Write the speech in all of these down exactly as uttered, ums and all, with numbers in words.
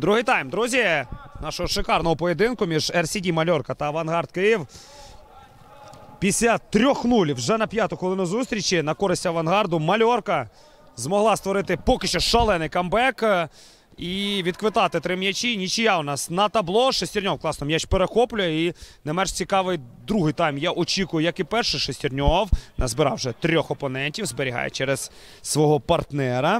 Другий тайм, друзі, нашого шикарного поєдинку між ар сі ді Мальорка та Авангард Київ. Після трьох нуль вже на п'яту хвилину зустрічі на користь Авангарду Мальорка змогла створити поки що шалений камбек і відквитати три м'ячі. Нічия у нас на табло. Шестерньов класно м'яч перехоплює. І не менш цікавий другий тайм. Я очікую, як і перший. Шестерньов назбирав вже трьох опонентів. Зберігає через свого партнера.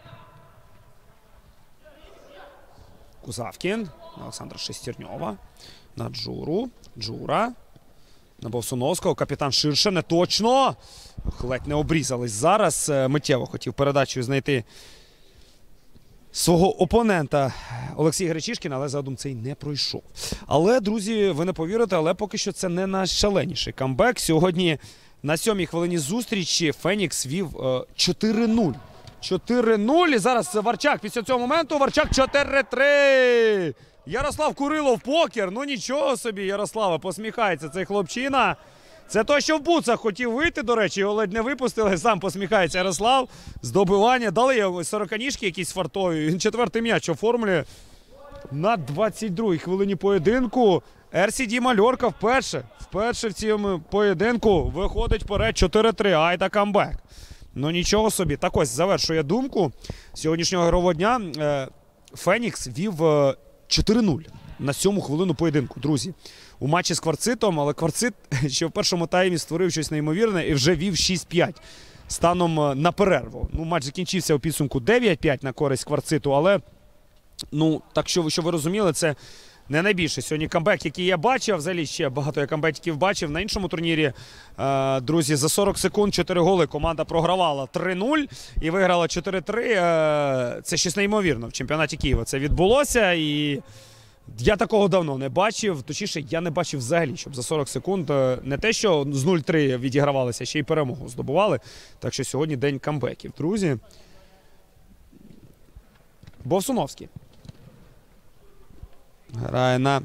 Кузавкін на Олександра Шестерньова. На Джуру. Джура. На Бовсуновського. Капітан ширше. Не точно. Ледь не обрізались зараз. Миттєво хотів передачею знайти свого опонента Олексій Гречишкін, але задум цей не пройшов. Але, друзі, ви не повірите, але поки що це не наш шаленіший камбек. Сьогодні на сьомій хвилині зустрічі Фенікс вів чотири нуль. чотири нуль. І зараз Варчак після цього моменту. Варчак чотири три. Ярослав Курилов покер. Ну нічого собі, Ярослава, посміхається цей хлопчина. Це той, що в буцах хотів вийти, до речі, його ледь не випустили. Сам посміхається Ярослав. Здобивання. Дали його сороканіжки якісь фартові. Він четвертий м'яч оформлює на двадцять другій хвилині поєдинку. ар сі ді Мальорка вперше, вперше в цьому поєдинку виходить вперед чотири три. Айда камбек. Ну нічого собі. Так ось завершує думку сьогоднішнього ігрового дня. Фенікс вів чотири нуль на сьому хвилину поєдинку, друзі. У матчі з Кварцитом, але Кварцит ще в першому таймі створив щось неймовірне і вже вів шість п'ять станом на перерву. Ну, матч закінчився у підсумку дев'ять п'ять на користь Кварциту, але, ну, так що, що ви розуміли, це не найбільше сьогодні камбек, який я бачив. Взагалі ще багато я камбеків бачив. На іншому турнірі, е, друзі, за сорок секунд чотири голи команда програвала три нуль і виграла чотири три. Е, це щось неймовірно в чемпіонаті Києва. Це відбулося і я такого давно не бачив. Точніше, я не бачив взагалі, щоб за сорок секунд не те, що з нуль три відігравалися, ще й перемогу здобували. Так що сьогодні день камбеків, друзі. Бовсуновський грає на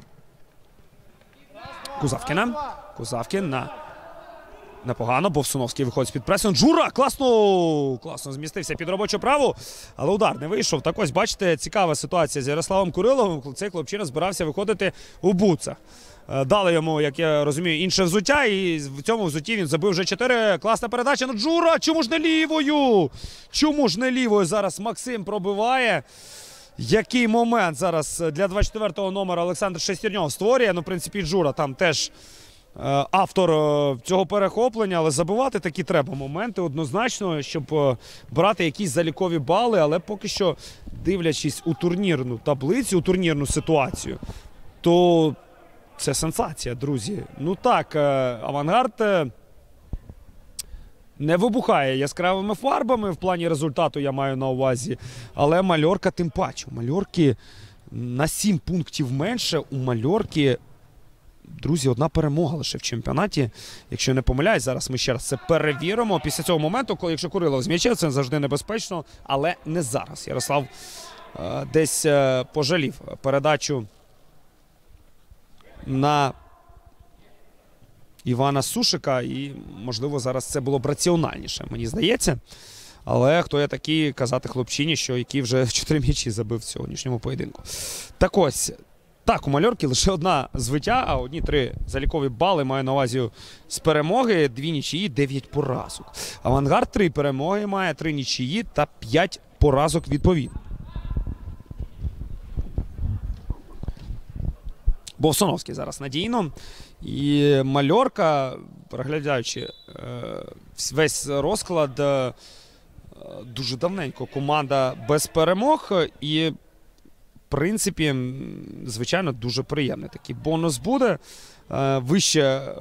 Кузавкіна. Кузавкін на непогано. Бовсуновський виходить з-під пресингу. Джура! Класно! Класно змістився під робочу праву, але удар не вийшов. Так ось, бачите, цікава ситуація з Ярославом Куриловим. Цей хлопчина збирався виходити у буцах. Дали йому, як я розумію, інше взуття, і в цьому взутті він забив вже чотири. Класна передача. Ну, Джура! Чому ж не лівою? Чому ж не лівою? Зараз Максим пробиває. Який момент зараз для двадцять четвертого номера Олександр Шестерньов створює. Ну, в принципі, Джура там теж е, автор е, цього перехоплення, але забивати такі треба моменти однозначно, щоб е, брати якісь залікові бали. Але поки що, дивлячись у турнірну таблицю, у турнірну ситуацію, то це сенсація, друзі. Ну так, е, Авангард е, не вибухає яскравими фарбами в плані результату, я маю на увазі. Але Мальорка тим паче. У Мальорки на сім пунктів менше. У Мальорки, друзі, одна перемога лише в чемпіонаті. Якщо не помиляюсь, зараз ми ще раз це перевіримо. Після цього моменту, коли якщо Курилов з м'ячем, це завжди небезпечно. Але не зараз. Ярослав е, десь е, пожалів передачу на Івана Сушика, і, можливо, зараз це було б раціональніше, мені здається. Але хто я такий казати хлопчині, що який вже чотири м'ячі забив в сьогоднішньому поєдинку. Так ось, так, у Мальорки лише одна звиття, а одні три залікові бали, маю на увазі з перемоги, дві нічиї, дев'ять поразок. Авангард три перемоги має, три нічиї та п'ять поразок відповідно. Бовсуновський зараз надійно. І Мальорка, переглядаючи е, весь розклад, е, дуже давненько команда без перемог. І, в принципі, звичайно, дуже приємний такий бонус буде. Е, вище е,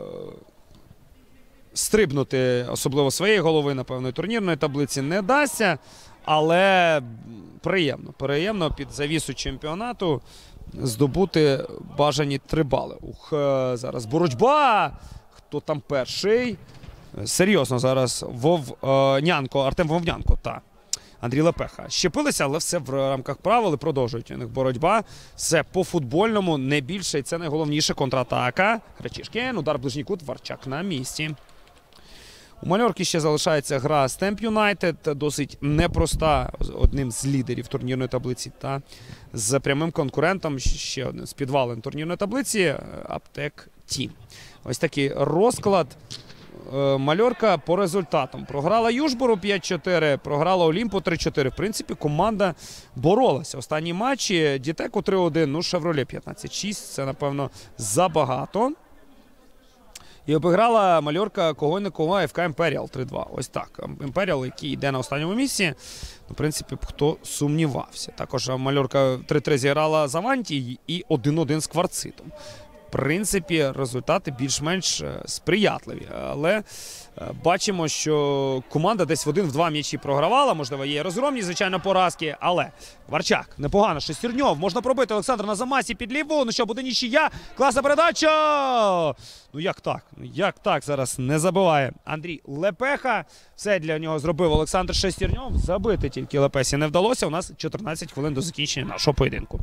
стрибнути, особливо своєї голови, напевно, турнірної таблиці не дасться. Але приємно, приємно під завісу чемпіонату здобути бажані три бали. Ух, зараз боротьба. Хто там перший? Серйозно зараз Вовнянко, Артем Вовнянко та Андрій Лепеха щепилися, але все в рамках правил і продовжують у них боротьба. Все по-футбольному, не більше. І це найголовніше контратака. Гречишкін, удар ближній кут, Варчак на місці. У Мальорки ще залишається гра з Темп Юнайтед, досить непроста, одним з лідерів турнірної таблиці, та з прямим конкурентом, ще одним з підвалин турнірної таблиці, Аптек Тім. Ось такий розклад. Мальорка по результатам. Програла Южбору п'ять чотири, програла Олімпу три чотири. В принципі, команда боролася. Останні матчі Дітеку три один, ну Шевроле п'ятнадцять шість. Це, напевно, забагато. І обіграла Мальорка кого-не-кого еф ка Імперіал три два. Ось так. Імперіал, який йде на останньому місці. В принципі, хто сумнівався. Також Мальорка три три зіграла з Аванті і один один з Кварцитом. В принципі, результати більш-менш сприятливі. Але бачимо, що команда десь в один-два м'ячі програвала. Можливо, є розгромні, звичайно, поразки. Але Варчак, непогано. Шестерньов, можна пробити. Олександр на замасі під ліву. Ну що, буде нічия. Класна передача! Ну як так? Ну як так зараз не забиває Андрій Лепеха. Все для нього зробив Олександр Шестерньов. Забити тільки Лепесі не вдалося. У нас чотирнадцять хвилин до закінчення нашого поєдинку.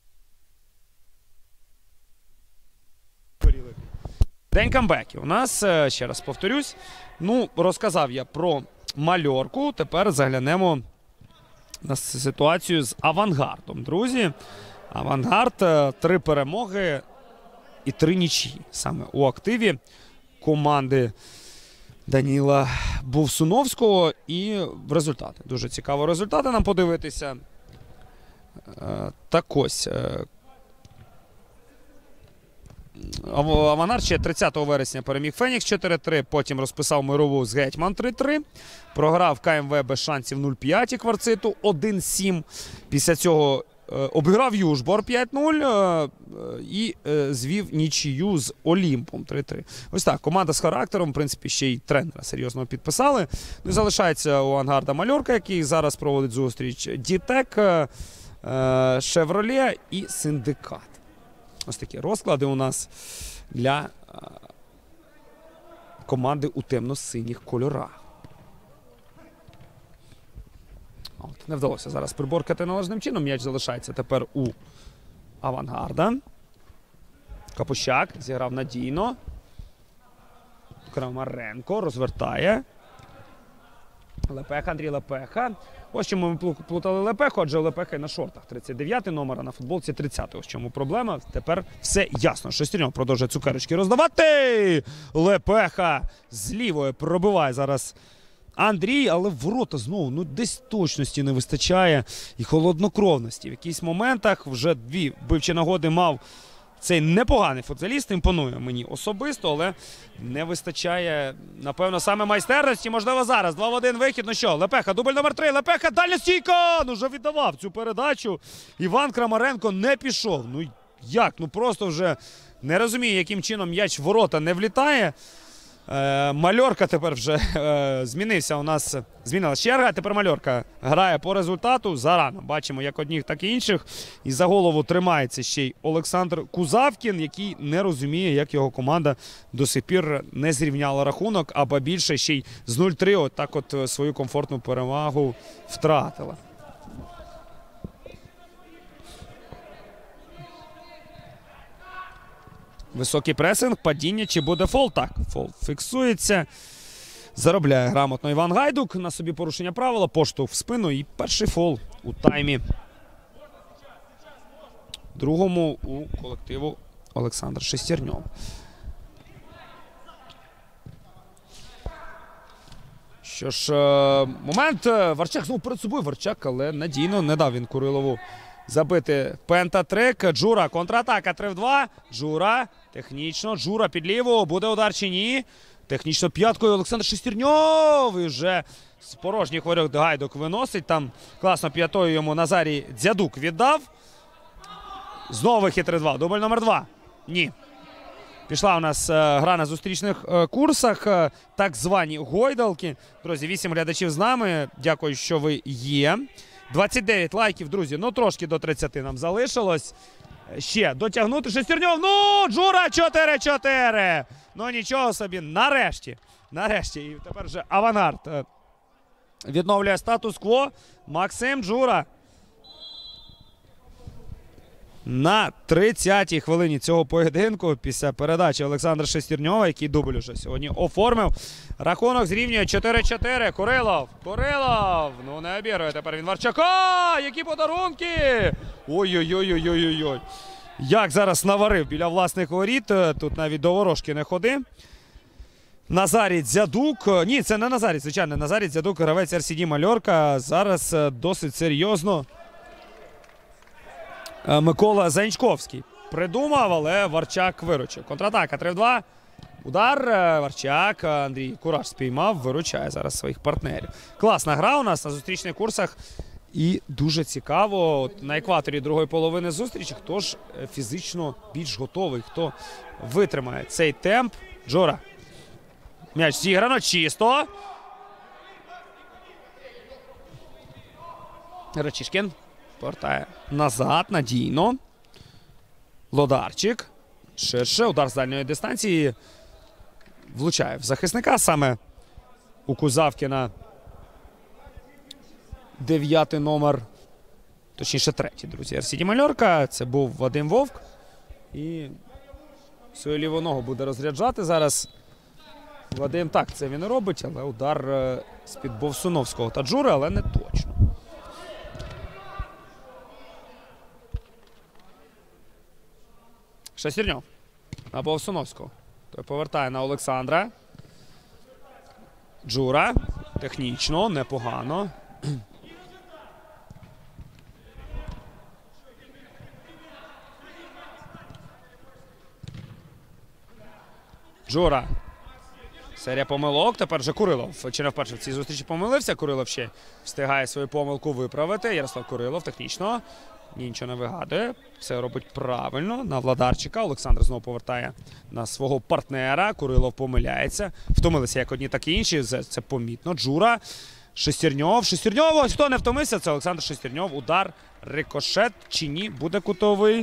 День камбеків. У нас, ще раз повторюсь, ну, розказав я про Мальорку. Тепер заглянемо на ситуацію з Авангардом. Друзі, Авангард, три перемоги і три нічиї. Саме у активі команди Даніла Бовсуновського. І результати. Дуже цікаво результати нам подивитися. Так ось. Авангард ще тридцятого вересня переміг Фенікс чотири три, потім розписав мирову з Гетьман три три, програв ка ем ве без шансів нуль п'ять і Кварциту один сім, після цього е, обіграв Южбор п'ять нуль е, і е, звів нічию з Олімпом три три. Ось так, команда з характером, в принципі, ще й тренера серйозно підписали. Ну, залишається у Авангарда Мальорка, який зараз проводить зустріч, Дітек, е, Шевроле і Синдикат. Ось такі розклади у нас для а, команди у темно-синіх кольорах. От, не вдалося зараз приборкати належним чином. М'яч залишається тепер у Авангарда. Капущак зіграв надійно. Крамаренко розвертає. Лепеха, Андрій Лепеха. Ось чому ми плутали Лепеху, адже Лепеха на шортах тридцять дев'ятий номер, а на футболці тридцятий. Ось чому проблема. Тепер все ясно. Шестерньов продовжує цукерочки роздавати. Лепеха з лівої пробиває зараз Андрій, але в ворота знову, ну десь точності не вистачає і холоднокровності. В якихось моментах вже дві вбивчі нагоди мав цей непоганий футболіст, імпонує мені особисто, але не вистачає, напевно, саме майстерності. Можливо, зараз. два в один вихід. Ну що, Лепеха, дубль номер три. Лепеха, дальня стійка! Ну, вже віддавав цю передачу. Іван Крамаренко не пішов. Ну, як? Ну, просто вже не розумію, яким чином м'яч в ворота не влітає. Е, Мальорка тепер вже е, змінився у нас, змінилася черга, тепер Мальорка грає по результату зарано. Бачимо як одних, так і інших. І за голову тримається ще й Олександр Кузавкін, який не розуміє, як його команда до сих пір не зрівняла рахунок, або більше ще й з нуль три от так от свою комфортну перевагу втратила. Високий пресинг, падіння, чи буде фол? Так, фол фіксується. Заробляє грамотно Іван Гайдук. На собі порушення правила, поштовх в спину і перший фол у таймі. Другому у колективу Олександр Шестерньов. Що ж, момент. Варчак знову перед собою. Варчак, але надійно не дав він Курилову забити пентатрик. Джура, контратака три в два. Джура, технічно. Джура під ліву. Буде удар чи ні? Технічно п'яткою Олександр Шестерньов. І вже з порожніх воріт Гайдук виносить. Там класно п'ятою йому Назарій Дзядук віддав. Знову вихід три два. Дубль номер два. Ні. Пішла у нас е, гра на зустрічних е, курсах. Е, так звані гойдалки. Друзі, вісім глядачів з нами. Дякую, що ви є. двадцять дев'ять лайків, друзі. Ну, трошки до тридцяти нам залишилось. Ще дотягнути Шестерньов. Ну, Джура чотири чотири. Ну, нічого собі. Нарешті. Нарешті. І тепер вже Авангард відновлює статус-кво. Максим Джура. на тридцятій хвилині цього поєдинку після передачі Олександра Шестерньова, який дубль уже сьогодні оформив. Рахунок зрівнює чотири чотири. Курилов. Курилов. Ну не обігрує тепер він Варчака. Які подарунки. Ой-ой-ой-ой-ой-ой. Як зараз наварив біля власних воріт. Тут навіть до ворожки не ходи. Назарій Дзядук. Ні, це не Назарій, звичайно. Назарій Дзядук, гравець ар сі ді Мальорка. Зараз досить серйозно Микола Занчковський придумав, але Варчак виручив. Контратака три в два. Удар. Варчак. Андрій Кураж спіймав. Виручає зараз своїх партнерів. Класна гра у нас на зустрічних курсах. І дуже цікаво, от на екваторі другої половини зустрічі, хто ж фізично більш готовий, хто витримає цей темп. Джора. М'яч зіграно чисто. Рачишкін повертає назад, надійно. Лодарчик. Ширше. Удар з дальньої дистанції. Влучає в захисника саме у Кузавкіна. Дев'ятий номер. Точніше, третій, друзі. ар сі ді Мальорка. Це був Вадим Вовк. І свою ліву ногу буде розряджати зараз. Вадим так, це він і робить, але удар з-під Бовсуновського та Джури, але не точно. Шестерньов на Бовсуновського. Той повертає на Олександра. Джура. Технічно, непогано. Джура. Серія помилок. Тепер же Курилов. Чи не вперше в цій зустрічі помилився. Курилов ще встигає свою помилку виправити. Ярослав Курилов технічно. Нічого не вигадує. Все робить правильно. На Владарчика. Олександр знову повертає на свого партнера. Курилов помиляється. Втомилися як одні, так і інші. Це, це помітно. Джура. Шестерньов. Шестерньов. Ось хто не втомився. Це Олександр Шестерньов. Удар. Рикошет. Чи ні? Буде кутовий.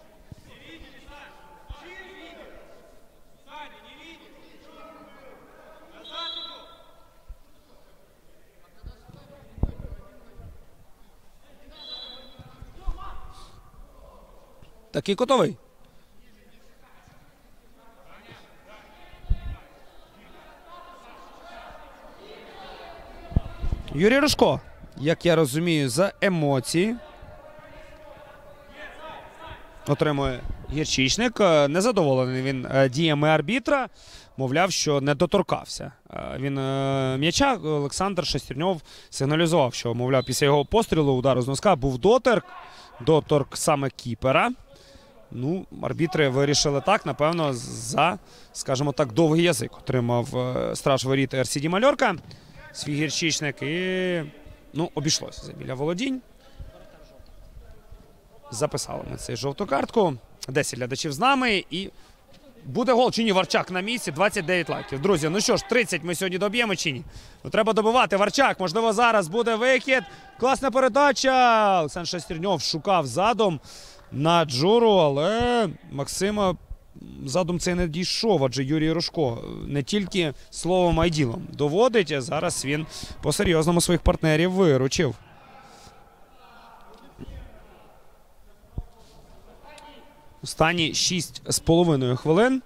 Такий кутовий. Юрій Рожко, як я розумію, за емоції отримує Гірчичник. Незадоволений він діями арбітра. Мовляв, що не доторкався. Він м'яча. Олександр Шестерньов сигналізував, що, мовляв, після його пострілу, удару з носка, був доторк. Доторк саме кіпера. Ну, арбітри вирішили так, напевно, за, скажімо так, довгий язик отримав страж воріт ар сі ді Мальорка. Свій Гірчичник і, ну, обійшлося за біля володінь. Записали ми цей жовту картку. десять глядачів з нами і буде гол чи ні? Варчак на місці, двадцять дев'ять лайків. Друзі, ну що ж, тридцять ми сьогодні доб'ємо чи ні? Ну, треба добивати. Варчак, можливо, зараз буде вихід. Класна передача. Олександр Шестерньов шукав задум на Джуру, але Максима задум цей не дійшов, адже Юрій Рожко не тільки словом, а й ділом доводить, а зараз він по-серйозному своїх партнерів виручив. Останні шість з половиною хвилин.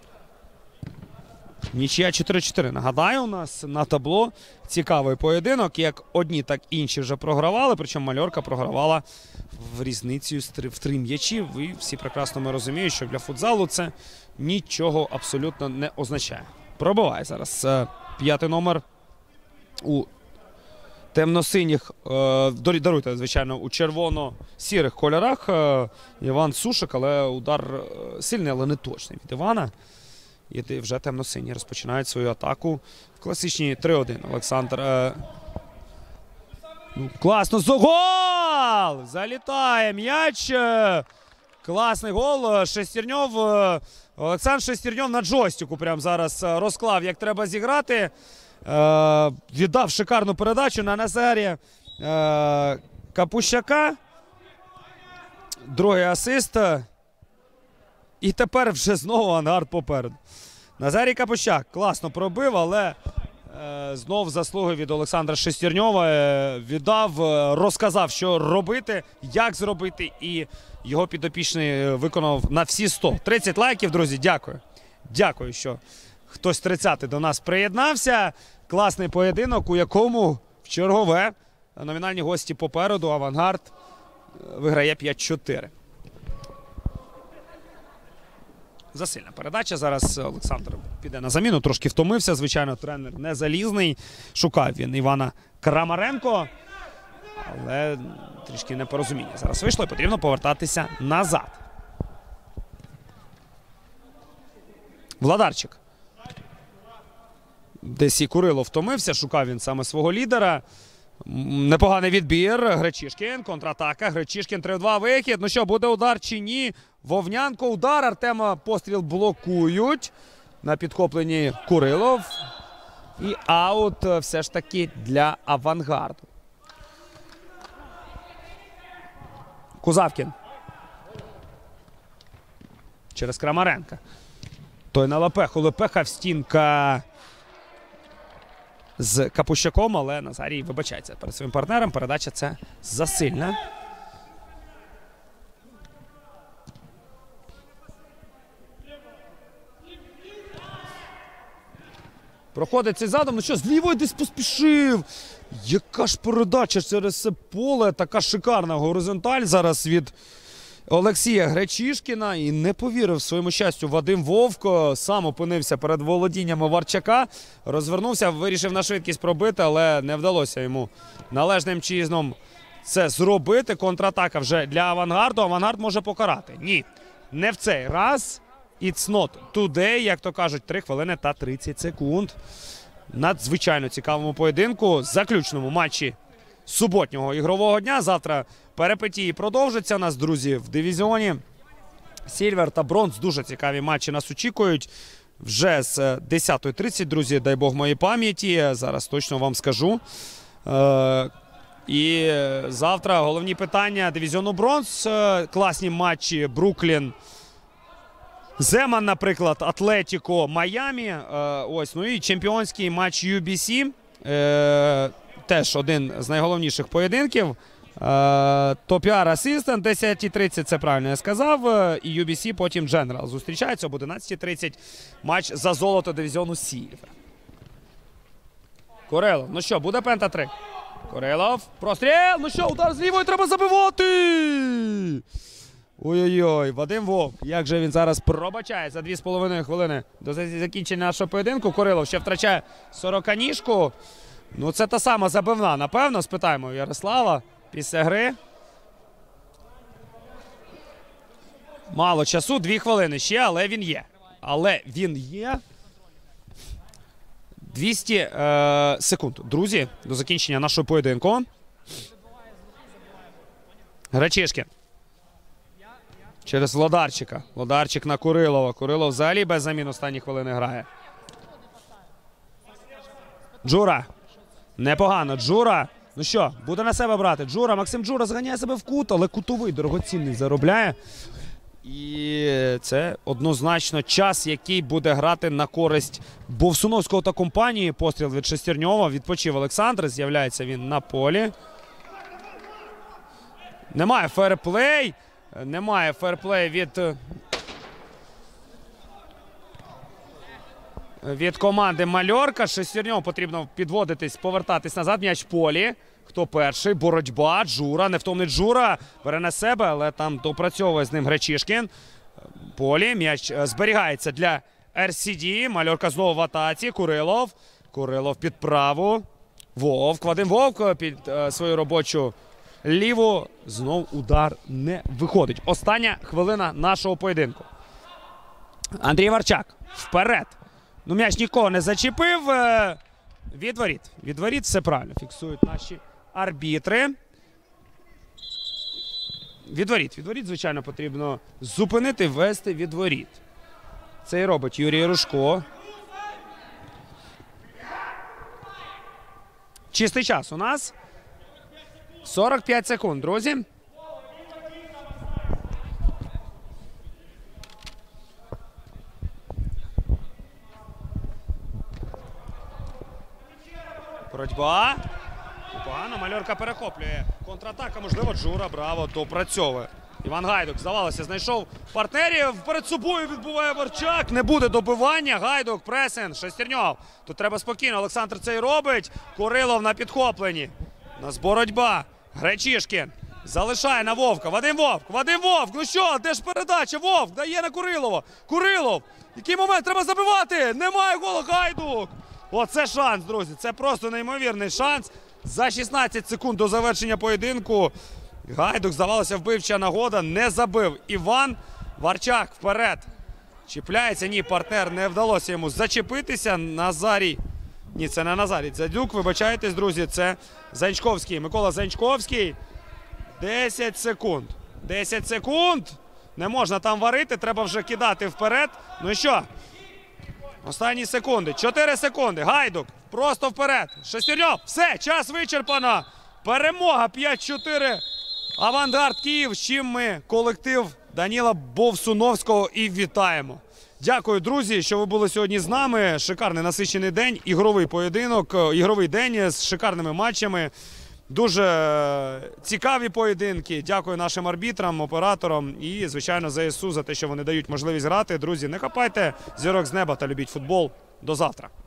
Нічия чотири чотири. Нагадаю, у нас на табло цікавий поєдинок. Як одні, так і інші вже програвали. Причому Мальорка програвала в різницю в три м'ячі. І всі прекрасно ми розуміють, що для футзалу це нічого абсолютно не означає. Пробиває зараз п'ятий номер у темно-синіх, е, даруйте, звичайно, у червоно-сірих кольорах. Е, Іван Сушик, але удар сильний, але не точний від Івана. І вже темно-сині розпочинають свою атаку в класичній три один. Олександр. Е, ну, класно. Гол! Залітає м'яч. Класний гол. Шестерньов. Олександр Шестерньов на джойстику прямо зараз розклав, як треба зіграти. Е, віддав шикарну передачу на Назарія е, Капущака. Другий асист. І тепер вже знову авангард попереду. Назарій Капущак класно пробив, але е, знов заслуги від Олександра Шестерньова. Е, віддав, е, розказав, що робити, як зробити і його підопічний виконав на всі сто. тридцять лайків, друзі, дякую. Дякую, що хтось тридцятий до нас приєднався. Класний поєдинок, у якому в чергове номінальні гості попереду. Авангард виграє п'ять чотири. Засильна передача. Зараз Олександр піде на заміну. Трошки втомився, звичайно, тренер не залізний. Шукав він Івана Крамаренко. Але трішки непорозуміння зараз вийшло і потрібно повертатися назад. Владарчик. Десь і Курило втомився, шукав він саме свого лідера. Непоганий відбір. Гречишкін, контратака. Гречишкін три в два вихід. Ну що, буде удар чи ні? Вовнянко удар. Артема постріл блокують. На підхопленні Курилов. І аут все ж таки для Авангарду. Кузавкін. Через Крамаренка. Той на Лепеху. Лепеха в стінка з Капущаком, але Назарій вибачається перед своїм партнером. Передача це засильна. Проходить цей задом. Ну що, з лівої десь поспішив. Яка ж передача через це поле. Така шикарна горизонталь зараз від Олексія Гречишкіна. І не повірив своєму щастю Вадим Вовко. Сам опинився перед володіннями Варчака. Розвернувся, вирішив на швидкість пробити, але не вдалося йому належним чином це зробити. Контратака вже для Авангарду. Авангард може покарати. Ні, не в цей раз. It's not today, як то кажуть, три хвилини та тридцять секунд. Надзвичайно цікавому поєдинку. Заключному матчі суботнього ігрового дня. Завтра перипетії продовжаться. Нас, друзі, в дивізіоні Сільвер та Бронз. Дуже цікаві матчі нас очікують. Вже з десятої тридцять, друзі, дай Бог моїй пам'яті. Зараз точно вам скажу. Е і завтра головні питання дивізіону Бронз. Класні матчі Бруклін. Земан, наприклад, Атлетіко, Майамі. Е, ось, ну і чемпіонський матч ю бі сі. Е, теж один з найголовніших поєдинків. Е, Топіар Асистент, десять тридцять, це правильно я сказав. Е, і ю бі сі, потім Дженерал зустрічаються об одинадцятій тридцять. Матч за золото дивізіону Сільвер. Курилов, ну що, буде пента три. Курилов, простріл, ну що, удар з лівої, треба забивати! Ой-ой-ой, Вадим Вовк, як же він зараз пробачає за дві з половиною хвилини до закінчення нашого поєдинку. Курилов ще втрачає сороканіжку. Ну це та сама забивна, напевно, спитаємо Ярослава після гри. Мало часу, дві хвилини ще, але він є. Але він є. двісті е, секунд, друзі, до закінчення нашого поєдинку. Гречишкін. Через Владарчика. Владарчик на Курилова. Курилов взагалі без замін останні хвилини грає. Джура. Непогано. Джура. Ну що, буде на себе брати. Джура. Максим Джура зганяє себе в кут, але кутовий дорогоцінний заробляє. І це однозначно час, який буде грати на користь Бовсуновського та компанії. Постріл від Шестерньова. Відпочив Олександр. З'являється він на полі. Немає ферплей. Немає ферплей від, від команди Мальорка. Шестерньов потрібно підводитись, повертатись назад. М'яч в полі. Хто перший? Боротьба. Джура. Невтомний Джура. Бере на себе, але там допрацьовує з ним Гречишкін. Полі. М'яч зберігається для ар сі ді. Мальорка знову в атаці. Курилов. Курилов під праву. Вовк. Вадим Вовк під е, свою робочу ліву. Знов удар не виходить. Остання хвилина нашого поєдинку. Андрій Варчак. Вперед. Ну, м'яч нікого не зачепив. Відворіт. Відворіт, все правильно. Фіксують наші арбітри. Відворіт. Відворіт, звичайно, потрібно зупинити, ввести відворіт. Це і робить Юрій Рушко. Чистий час у нас. сорок п'ять секунд, друзі. Боротьба. Погано, Мальорка перехоплює. Контратака, можливо, Джура, браво, допрацьовує. Іван Гайдук, здавалося, знайшов партнерів. Перед собою відбуває Варчак. Не буде добивання. Гайдук, пресинг, Шестерньов. Тут треба спокійно. Олександр це й робить. Курилов на підхопленні. У нас боротьба. Гречишкін. Залишає на Вовка. Вадим Вовк. Вадим Вовк. Ну що, де ж передача? Вовк дає на Курилова. Курилов. Який момент? Треба забивати. Немає голу. Гайдук. Оце шанс, друзі. Це просто неймовірний шанс. За шістнадцять секунд до завершення поєдинку. Гайдук, здавалося, вбивча нагода. Не забив. Іван. Варчак вперед. Чіпляється. Ні, партнер, не вдалося йому зачепитися. Назарій. Ні, це не Назарій. Дзядюк, вибачайтесь, друзі. Це Занчковський. Микола Занчковський. десять секунд. десять секунд. Не можна там варити. Треба вже кидати вперед. Ну і що? Останні секунди. чотири секунди. Гайдук. Просто вперед. Шестерньов. Все. Час вичерпано. Перемога п'ять чотири. Авангард Київ. З чим ми колектив Даніла Бовсуновського і вітаємо. Дякую, друзі, що ви були сьогодні з нами. Шикарний насичений день. Ігровий поєдинок. Ігровий день з шикарними матчами. Дуже цікаві поєдинки. Дякую нашим арбітрам, операторам і, звичайно, ЗСУ за те, що вони дають можливість грати. Друзі, не хапайте зірок з неба та любіть футбол. До завтра.